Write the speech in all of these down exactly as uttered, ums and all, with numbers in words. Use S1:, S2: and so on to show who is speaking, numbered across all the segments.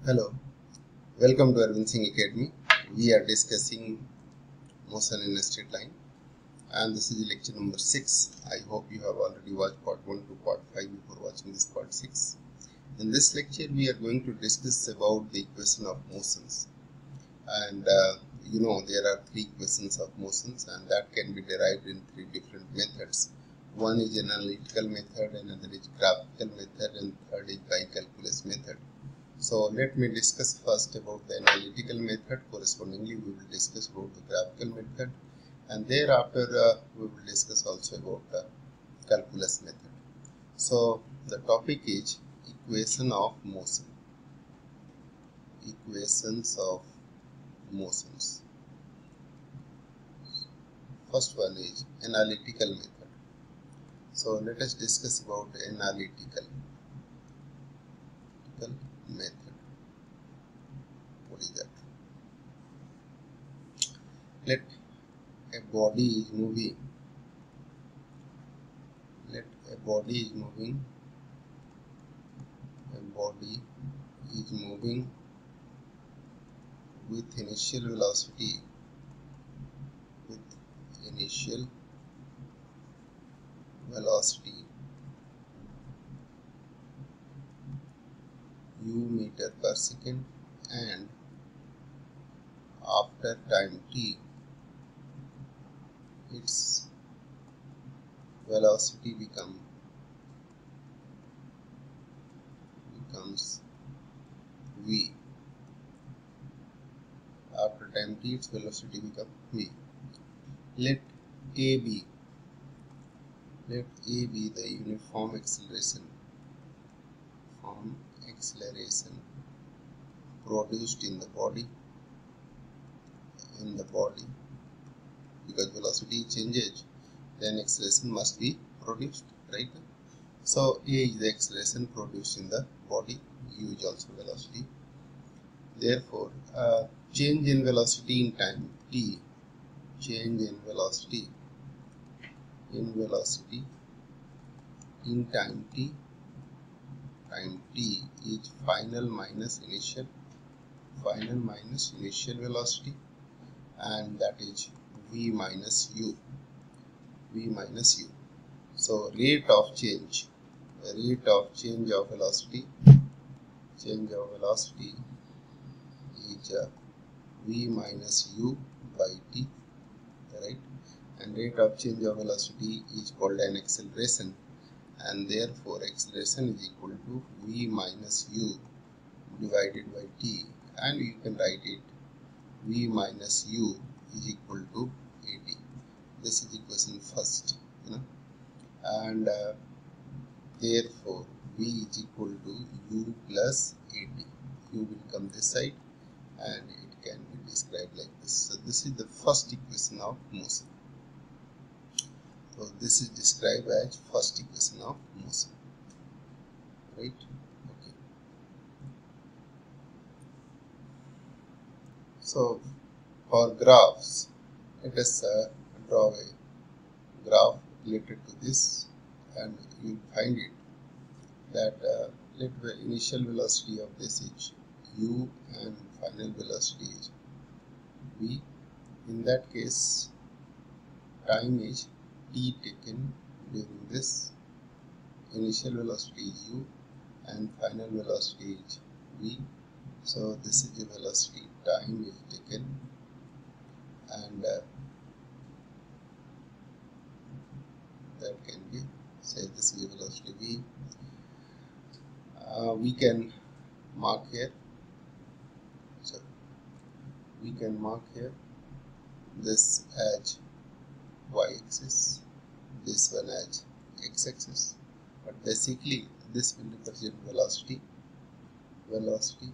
S1: Hello, welcome to Arvind Singh Academy. We are discussing motion in a straight line, and this is lecture number six. I hope you have already watched part one to part five before watching this part six. In this lecture, we are going to discuss about the equation of motions, and uh, you know there are three equations of motions, and that can be derived in three different methods. One is analytical method, another is graphical method, and third is bicalculus method. So let me discuss first about the analytical method. Correspondingly, we will discuss about the graphical method, and thereafter uh, we will discuss also about the calculus method. So the topic is equation of motion. Equations of motions. First one is analytical method. So let us discuss about analytical method. What is that? Let a body is moving. Let a body is moving. A body is moving with initial velocity. With initial velocity u meter per second, and after time t its velocity become becomes v. After time t its velocity becomes v. Let a be let a be the uniform acceleration form acceleration produced in the body in the body because velocity changes, then acceleration must be produced, right? So a is the acceleration produced in the body, u is also velocity. Therefore uh, change in velocity in time t change in velocity in velocity in time t time t is final minus initial final minus initial velocity, and that is v minus u v minus u. So rate of change rate of change of velocity change of velocity is uh, v minus u by t, right? And rate of change of velocity is called an acceleration, and therefore acceleration is equal to v minus u divided by t, and you can write it v minus u is equal to at. This is equation first, you know, and uh, therefore v is equal to u plus at. U will come this side, and it can be described like this. So this is the first equation of motion. So this is described as first equation of motion, right? Okay. So for graphs, let us uh, draw a graph related to this, and you will find it that uh, let the initial velocity of this is u and final velocity is v. In that case, time is t taken during this. Initial velocity is u and final velocity is v. So this is the velocity time is taken, and uh, that can be say this is the velocity v. Uh, we can mark here. So we can mark here this as y-axis, this one as x-axis, but basically this will represent velocity velocity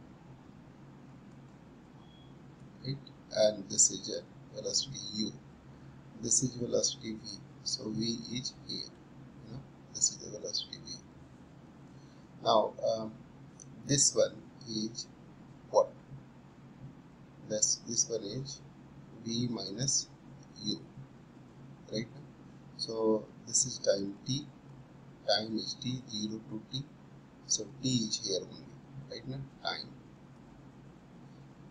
S1: right, and this is a velocity u, this is velocity v. So v is here, you know, this is the velocity v. Now um, this one is what? This this one is v minus u, right? So this is time t, time is t, zero to t. So t is here only, right now, time.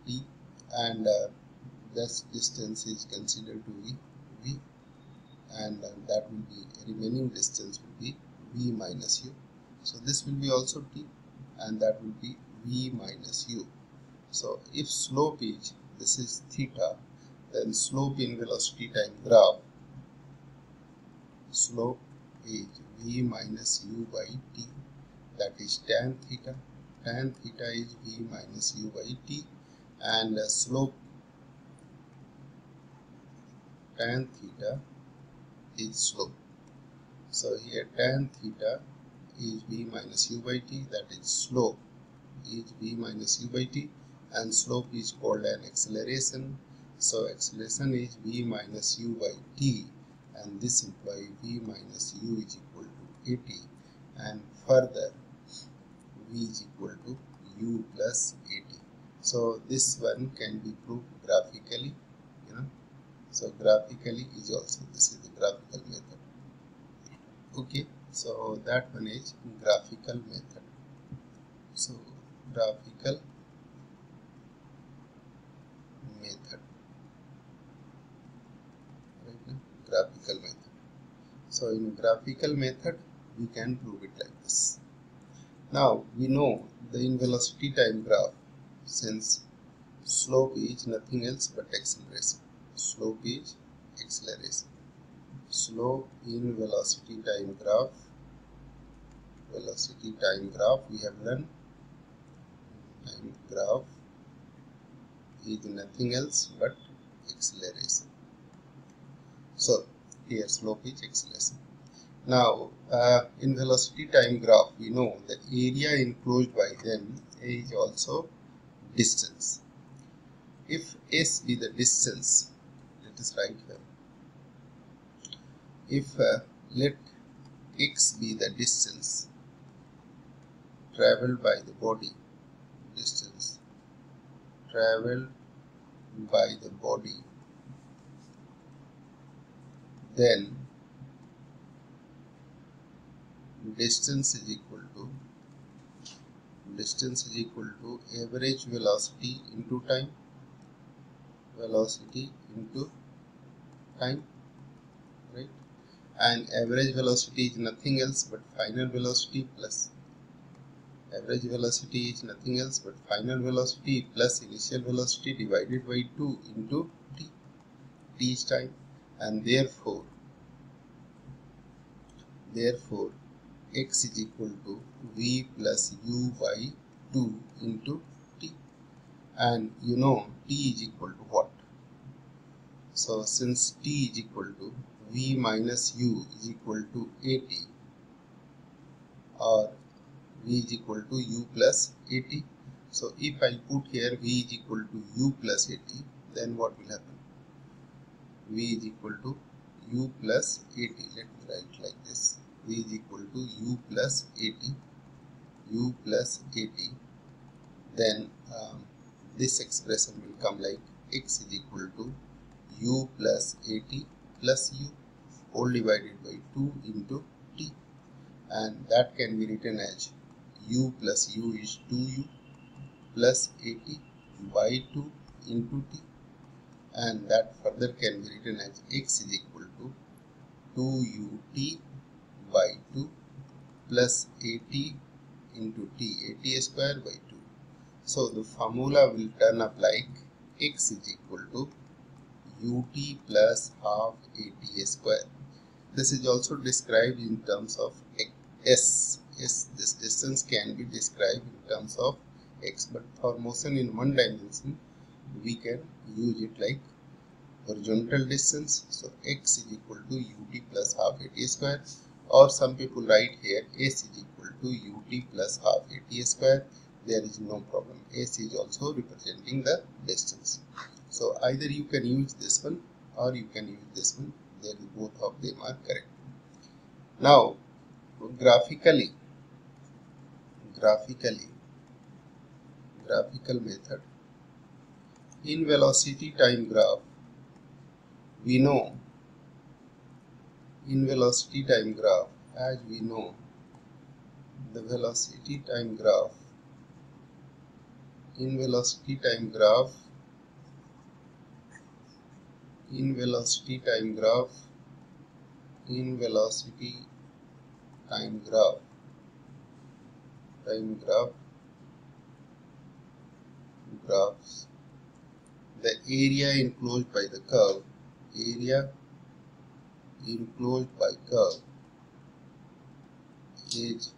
S1: t, and uh, this distance is considered to be v, and uh, that will be remaining distance will be v minus u. So this will be also t, and that will be v minus u. So if slope is, this is theta, then slope in velocity time graph, slope is v minus u by t, that is tan theta. Tan theta is v minus u by t, and uh, slope tan theta is slope. So here tan theta is v minus u by t, that is slope is v minus u by t, and slope is called an acceleration. So acceleration is v minus u by t, and this implies v minus u is equal to at, and further v is equal to u plus at. So this one can be proved graphically, you know. So graphically is also, this is the graphical method. Okay, so that one is graphical method. So graphical method, right now, graphical method. So in graphical method we can prove it like this. Now we know the in velocity time graph, since slope is nothing else but acceleration. Slope is acceleration. Slope in velocity time graph, velocity time graph we have learned, time graph is nothing else but acceleration. So here slope is acceleration. Now uh, in velocity time graph we know the area enclosed by them is also distance. If s be the distance, let us write here. If uh, let x be the distance traveled by the body, distance traveled by the body, then distance is equal to distance is equal to average velocity into time, velocity into time, right? And average velocity is nothing else but final velocity plus average velocity is nothing else but final velocity plus initial velocity divided by two into t. T is time, and therefore therefore x is equal to v plus u by two into t, and you know t is equal to what? So since t is equal to v minus u is equal to at, or v is equal to u plus at, so if I put here v is equal to u plus at, then what will happen? V is equal to u plus at. Let me write like this: v is equal to u plus at, u plus at. Then um, this expression will come like x is equal to u plus at plus u whole divided by two into t, and that can be written as u plus u is two u plus at by two into t, and that further can be written as x is equal to two u t by two plus at into t, at square by two. So the formula will turn up like x is equal to ut plus half at square. This is also described in terms of s. s. This distance can be described in terms of x, but for motion in one dimension we can use it like horizontal distance. So x is equal to ut plus half at square, or some people write here s is equal to ut plus half at square. There is no problem. S is also representing the distance. So either you can use this one or you can use this one. There is, both of them are correct. Now graphically, graphically, graphical method. In velocity time graph, we know in velocity time graph, as we know, the velocity time graph in velocity time graph, in velocity time graph, in velocity time graph, time graph, graphs, the area enclosed by the curve, area enclosed by curve is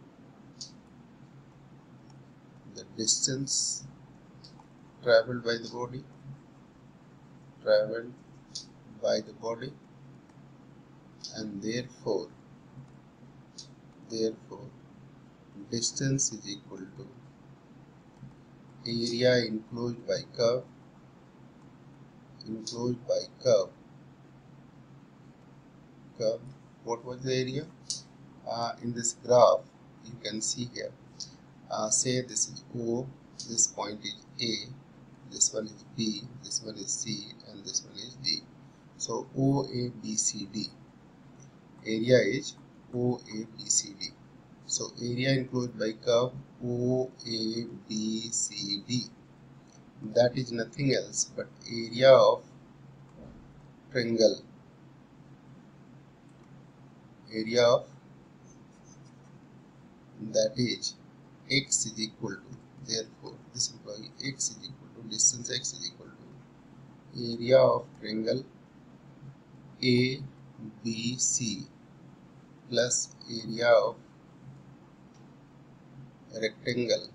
S1: the distance traveled by the body, traveled by the body, and therefore, therefore, distance is equal to area enclosed by curve, enclosed by curve, curve. What was the area? Uh, in this graph, you can see here. Uh, say this is O, this point is A, this one is B, this one is C, and this one is D. So O A B C D. Area is O A B C D. So area enclosed by curve O A B C D. That is nothing else but area of triangle. Area of that is x is equal to, therefore this implies x is equal to, distance x is equal to area of triangle A B C plus area of rectangle,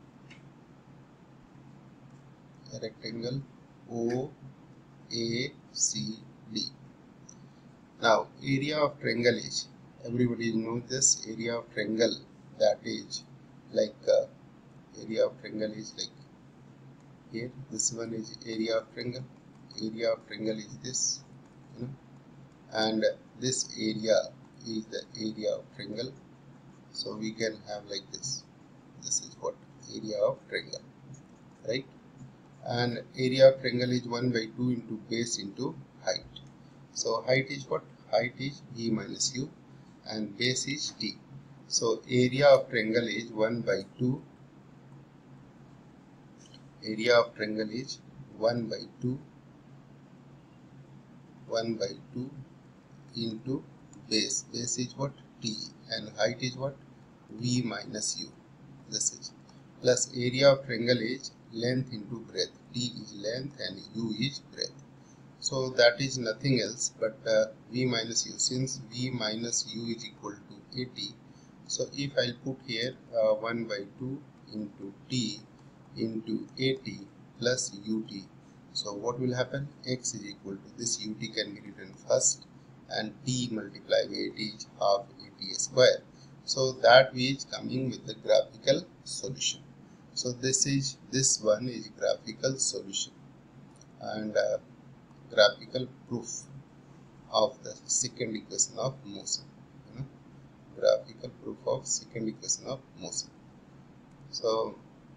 S1: rectangle O A C D. Now area of triangle is, everybody knows this, area of triangle, that is like uh, area of triangle is like here, this one is area of triangle, area of triangle is this, you know, and this area is the area of triangle. So we can have like this, this is what area of triangle, right? And area of triangle is one by two into base into height. So height is what? Height is b minus u and base is t. So area of triangle is one by two, area of triangle is one by two, one by two into base, base is what? T, and height is what? V minus u, this is, plus area of triangle is length into breadth, T is length and u is breadth. So that is nothing else but uh, V minus u, since V minus u is equal to eighty. So if I put here uh, one by two into T into eighty plus ut. So what will happen? X is equal to this ut can be written first, and T multiplied by eighty is half eighty square. So that is coming with the graphical solution. So this is, this one is graphical solution and uh, graphical proof of the second equation of motion. You know, graphical proof of second equation of motion. So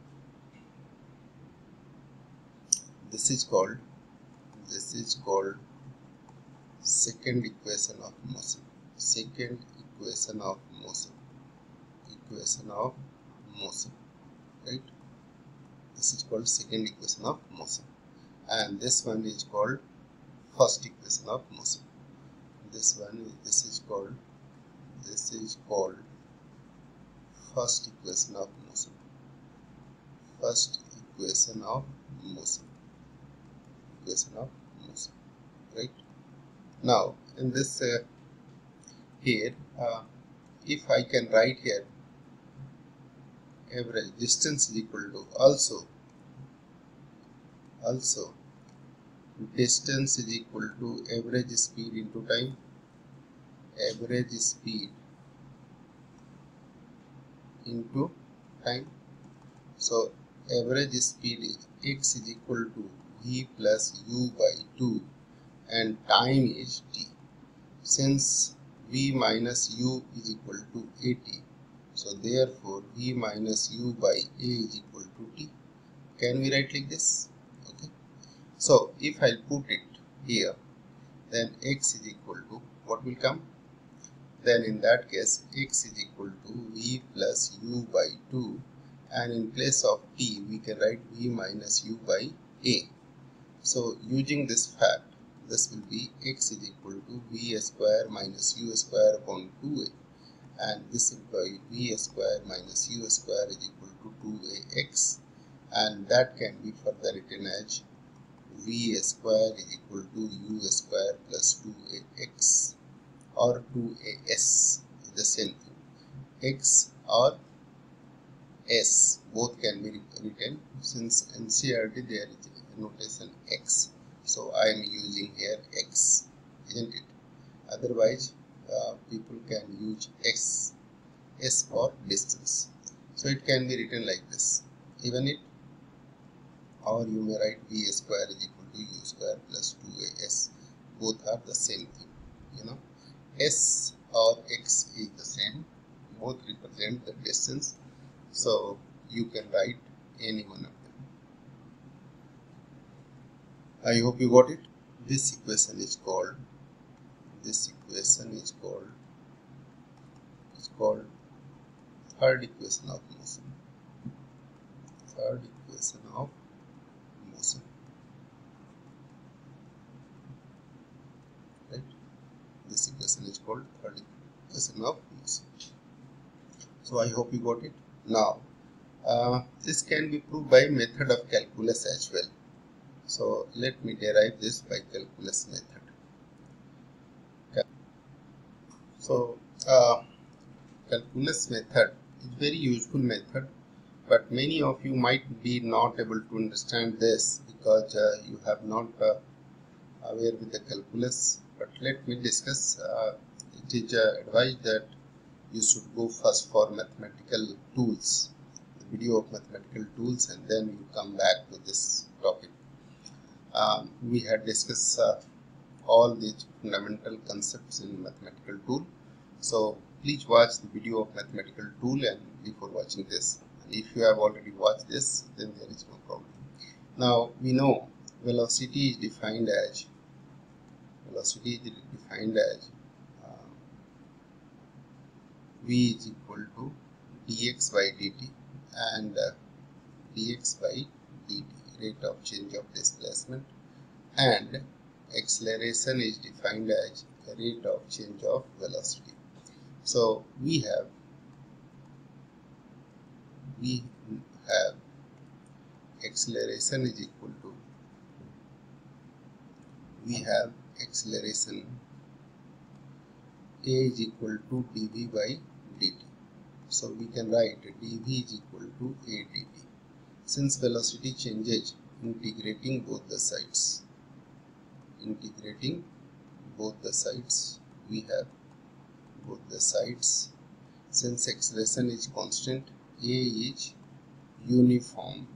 S1: this is called, this is called second equation of motion. Second equation of motion. Equation of motion. Right? This is called second equation of motion. And this one is called first equation of motion. This one, this is called, this is called first equation of motion. First equation of motion. Equation of motion. Right? Now, in this uh, here, uh, if I can write here, average distance is equal to, also, also distance is equal to average speed into time, average speed into time. So average speed is x is equal to v plus u by two and time is t. Since v minus u is equal to eighty, so therefore v minus u by a is equal to t. Can we write like this? Okay. So if I put it here, then x is equal to, what will come? Then in that case x is equal to v plus u by two and in place of t we can write v minus u by a. So using this fact, this will be x is equal to v square minus u square upon two a, and this implies v square minus u square is equal to two a x, and that can be further written as v square is equal to u square plus two a x, or two a s is the same thing. X or s both can be written. Since N C R T there is a notation x, so I am using here x, isn't it? Otherwise uh, people can use x, s for distance. So it can be written like this, even it, or you may write v square is equal to u square plus two a s. Both are the same thing, you know. S or x is the same, both represent the distance, so you can write any one of them. I hope you got it. This equation is called this equation is called is called third equation of motion. Third equation of motion. Right? This equation is called third equation of motion. So I hope you got it. Now uh, this can be proved by method of calculus as well. So let me derive this by calculus method. So uh, calculus method is very useful method, but many of you might be not able to understand this because uh, you have not uh, aware with the calculus. But let me discuss. Uh, it is uh, advised that you should go first for mathematical tools, the video of mathematical tools, and then you come back to this topic. Um, we had discussed uh, all these fundamental concepts in mathematical tool. So please watch the video of mathematical tool and before watching this. And if you have already watched this, then there is no problem. Now we know velocity is defined as velocity is defined as uh, v is equal to dx by dt and uh, dx by dt, rate of change of displacement, and acceleration is defined as rate of change of velocity. So we have we have acceleration is equal to we have acceleration a is equal to dv by dt. So we can write dv is equal to a dt. Since velocity changes, integrating both the sides, integrating both the sides, we have both the sides. Since acceleration is constant, a is uniform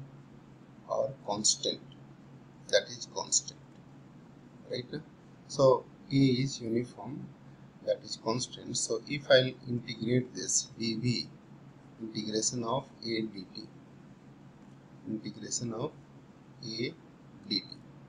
S1: or constant, that is constant, right? So a is uniform, that is constant. So if I integrate this dv, integration of a dt, integration of a dt,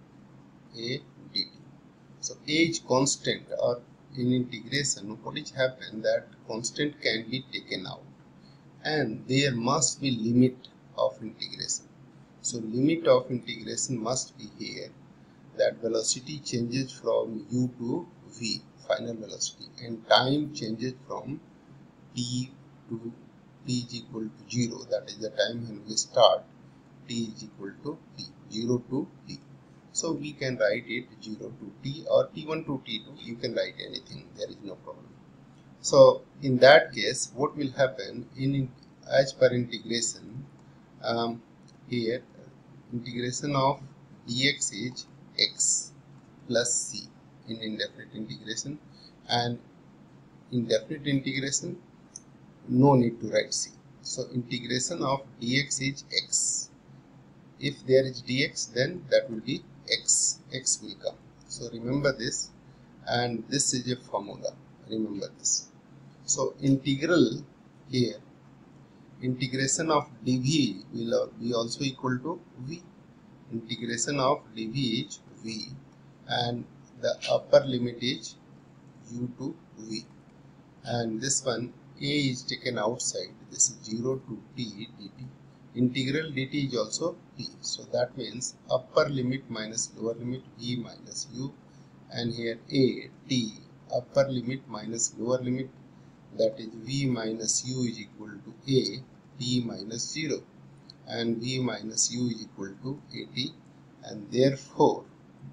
S1: a dt. So a is constant, or in integration what is happen that constant can be taken out and there must be limit of integration. So limit of integration must be here, that velocity changes from u to v, final velocity, and time changes from t to t is equal to zero, that is the time when we start, t is equal to t, zero to t. So we can write it zero to t or t one to t two, you can write anything, there is no problem. So in that case what will happen, in as per integration, um, here integration of dx is x plus c in indefinite integration, and indefinite integration no need to write c. So integration of dx is x. If there is dx, then that will be x, x will come. So remember this, and this is a formula, remember this. So integral here, integration of dv will be also equal to v. Integration of dv is v, and the upper limit is u to v, and this one a is taken outside, this is zero to t dt. Integral dt is also t. So that means upper limit minus lower limit v minus u, and here a t upper limit minus lower limit, that is v minus u is equal to a t minus zero, and v minus u is equal to at, and therefore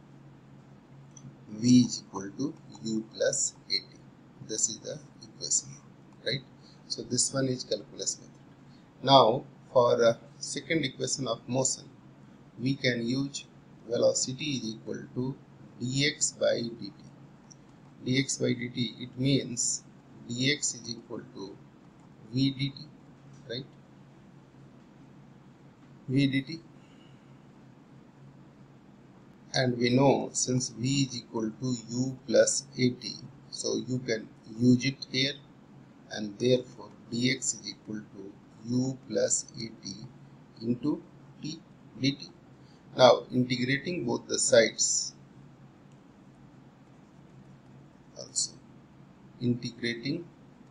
S1: v is equal to u plus at. This is the equation, right? So this one is calculus method. Now for uh, second equation of motion, we can use velocity is equal to dx by dt. Dx by dt, it means dx is equal to v dt, right? V dt, and we know since v is equal to u plus at, so you can use it here, and therefore dx is equal to u plus at into t dt. Now integrating both the sides, also integrating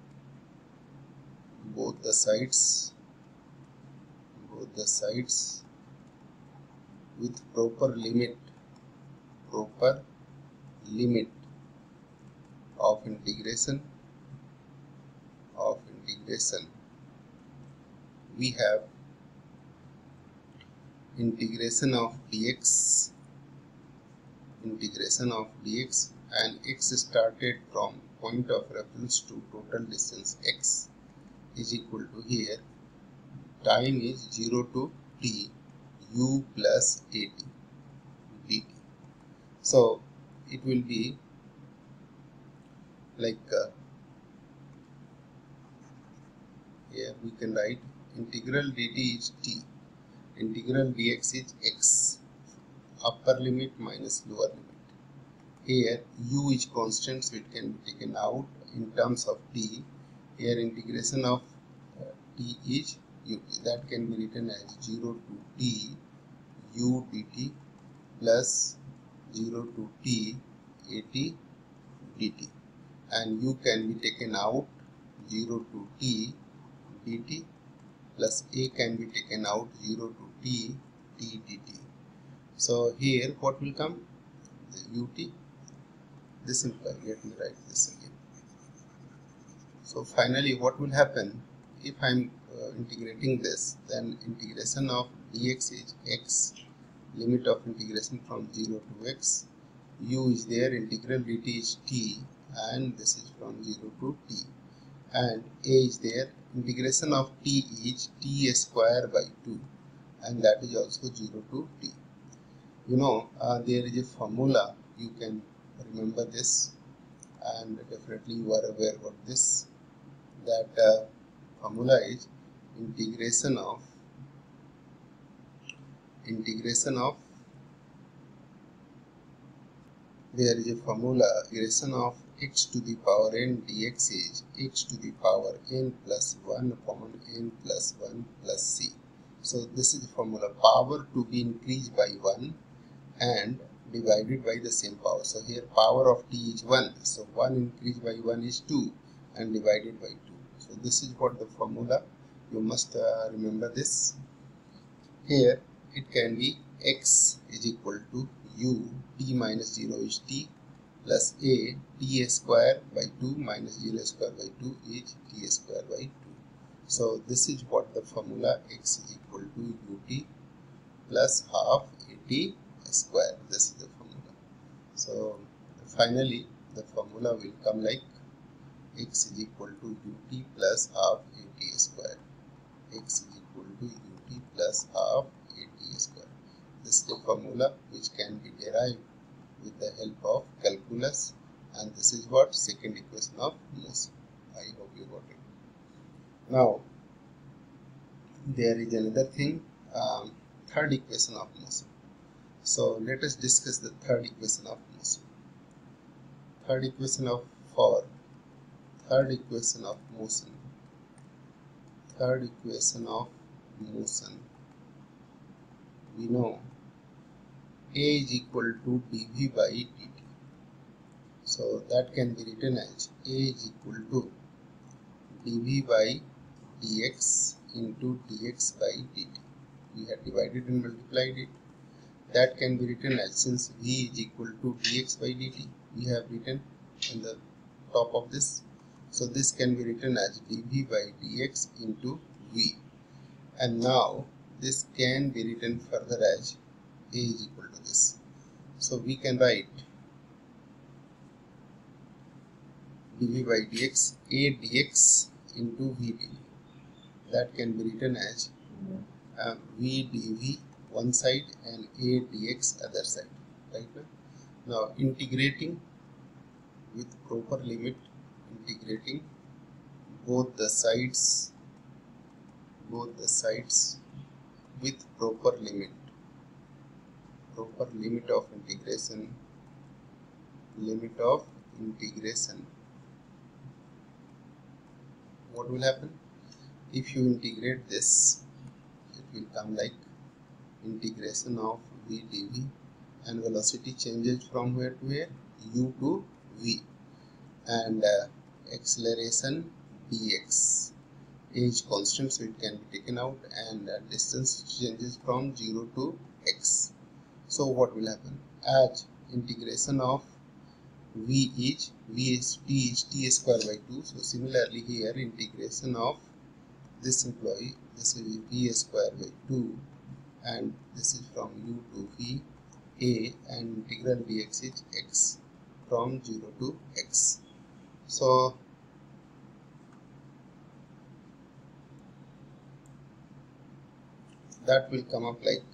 S1: both the sides, both the sides with proper limit, proper limit of integration, of integration, we have integration of dx, integration of dx, and x started from point of reference to total distance x is equal to, here time is zero to t u plus at dt. So it will be like uh, here we can write integral dt is t, integral dx is x, upper limit minus lower limit. Here u is constant, so it can be taken out in terms of t. Here integration of uh, t is u, that can be written as zero to t u dt plus zero to t at dt, and u can be taken out, zero to t dt plus a can be taken out, zero to t t dt. So here what will come? The ut. This simple. Let me write this again. So finally what will happen if I am uh, integrating this? Then integration of dx is x, limit of integration from zero to x, u is there, integral dt is t, and this is from zero to t, and a is there, integration of t is t square by two, and that is also zero to t. You know uh, there is a formula, you can remember this, and definitely you are aware of this, that uh, formula is integration of integration of there is a formula, integration of x to the power n dx is x to the power n plus one upon n plus one plus c. So this is the formula, power to be increased by one and divided by the same power. So here power of t is one, so one increased by one is two and divided by two. So this is what the formula, you must uh, remember this. Here it can be x is equal to u, t minus zero is t, plus a, t square by two minus zero square by two is t square by two. So this is what the formula, x is equal to ut plus half at square. This is the formula. So finally the formula will come like x is equal to ut plus half at square. X is equal to ut plus half at square. This is the formula which can be derived with the help of calculus, and this is what second equation of motion. I hope you got it. Now there is another thing, um, third equation of motion. So let us discuss the third equation of motion. Third equation of for third equation of motion. Third equation of motion. We know a is equal to dv by dt. So that can be written as a is equal to dv by dx into dx by dt. We have divided and multiplied it. That can be written as, since v is equal to dx by dt, we have written on the top of this. So this can be written as dv by dx into v. And now this can be written further as a is equal to this. So we can write dv by dx, a dx into v dv. That can be written as um, v dv one side and a dx other side. Right now, now integrating with proper limit, integrating both the sides, both the sides with proper limit, proper limit of integration, limit of integration. What will happen? If you integrate this, it will come like integration of v dv, and velocity changes from where to where? U to v, and uh, acceleration dx. A is constant, so it can be taken out, and uh, distance changes from zero to x. So what will happen? As integration of v is v is t is t square by two. So similarly here integration of this employee, this is v square by two, and this is from u to v a, and integral dx is x from zero to x. So that will come up like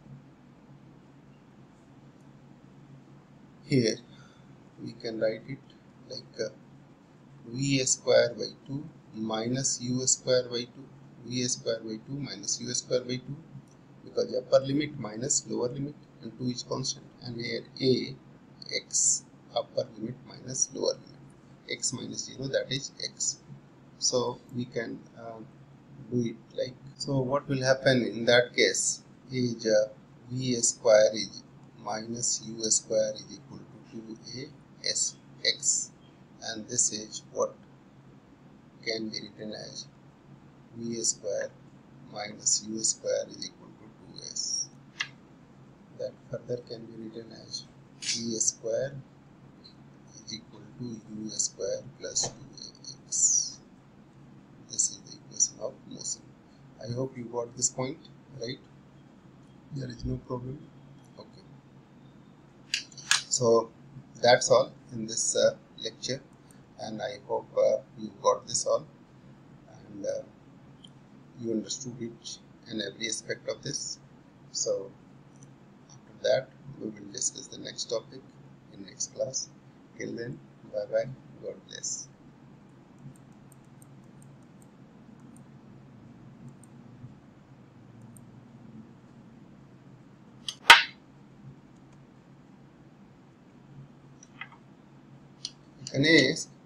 S1: here. We can write it like uh, v square by two minus u square by two, v square by two minus u square by two, because upper limit minus lower limit, and two is constant, and here a x, upper limit minus lower limit, x minus zero, that is x. So we can uh, do it like, so what will happen in that case is uh, v square is minus u square is equal to two a s x, and this is what can be written as v square minus u square is equal to two s. That further can be written as v square is equal to u square plus two a x. This is the equation of motion. I hope you got this point, right? There is no problem. Okay. So that's all in this uh, lecture, and I hope uh, you got this all, and uh, you understood each and every aspect of this. So after that we will discuss the next topic in next class. Till then, bye bye, God bless. Ganesh,